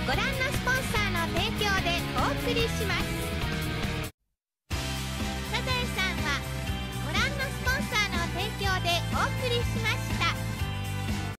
ご覧のスポンサーの提供でお送りします。